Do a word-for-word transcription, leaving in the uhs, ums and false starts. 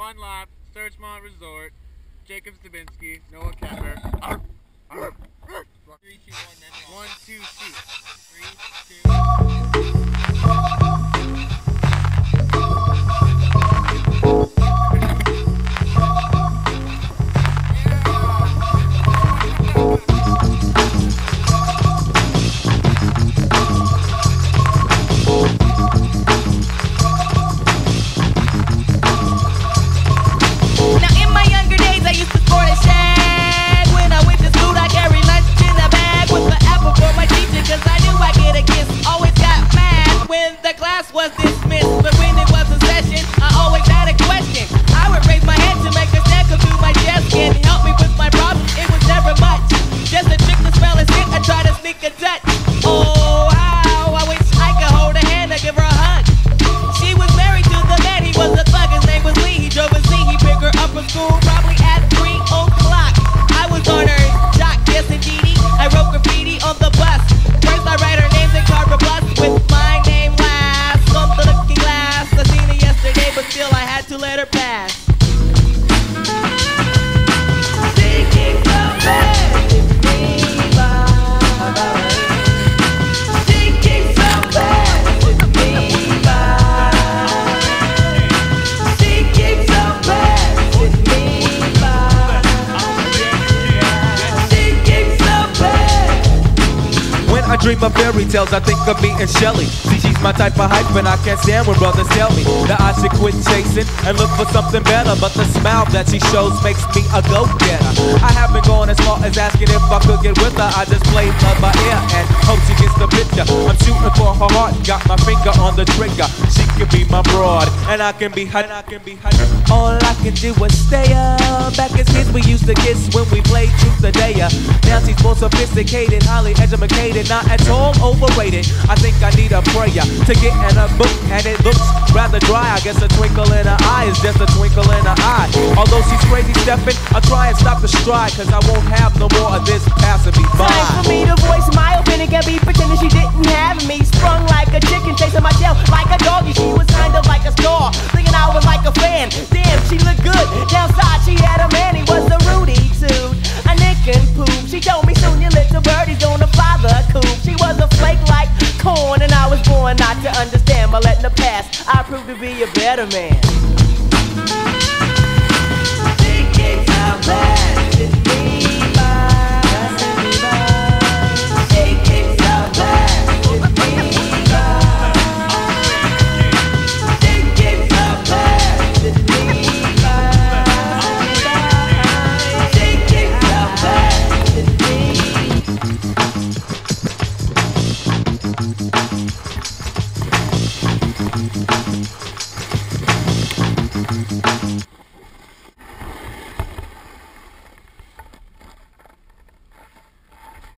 One Lap, Searchmont Resort, Jacob Stabinsky, Noah Kemper. Arr, arr, arr. Three, two, one, then one, two, shoot. Three, two. Was dismissed, but when it was a session, I always had a question. I would raise my hand to make a stack come through my desk and help me with my problems. It was never much, just a trick to spell a shit. I try to sneak a touch. Oh, how I wish I could hold her hand and give her a hug. She was married to the man, he was a thug. His name was Lee. He drove a Z. He picked her up from school probably at three o'clock. I was on her jock, yes indeedy. I wrote graffiti on the bus. First I write her names in cardboard plus with my name last. On the looking glass, I seen her yesterday, but still I had to let her pass. Thinking so bad, thinking so bad, thinking so bad, thinking so bad. When I dream of fairy tales, I think of me and Shelly. See, she's my type of hype, and I can't stand when brothers tell me that I should quit chasing and look for something better. But the smile that she shows makes me a go-getter. I haven't gone as far as asking if I could get with her. I just play love by ear and hope she gets the picture. I'm shooting for her heart, got my finger on the trigger. She can be my broad, and I can be her. I can be her. All I can do is stay up. Back as kids, we used to kiss when we played truth or dare. Now she's more sophisticated, highly educated, not at all overrated. I think I need a prayer to get in a book, and it looks rather dry. I guess a twinkle in her eye is just a twinkle in her eye. Although she's crazy stepping, I'll try and stop the stride, cause I won't have no more of this passing me by. Time for me to voice my opinion, can't be pretending she didn't have me. Sprung like a chicken, chasing my tail like a doggy. She was kind of like a star, thinking I was like a fan. Damn, she looked good. Downside, she had a man, he was a Rudy too. A nick and poop. She told me soon your little birdie's gonna fly the coop. She was a flake like corn, and I was born not to understand. By letting the past, I proved to be a better man. Thinking so bad, it's me by. Thinking so bad, it's me by. Thinking so bad, it's me by. Thinking so bad, it's me.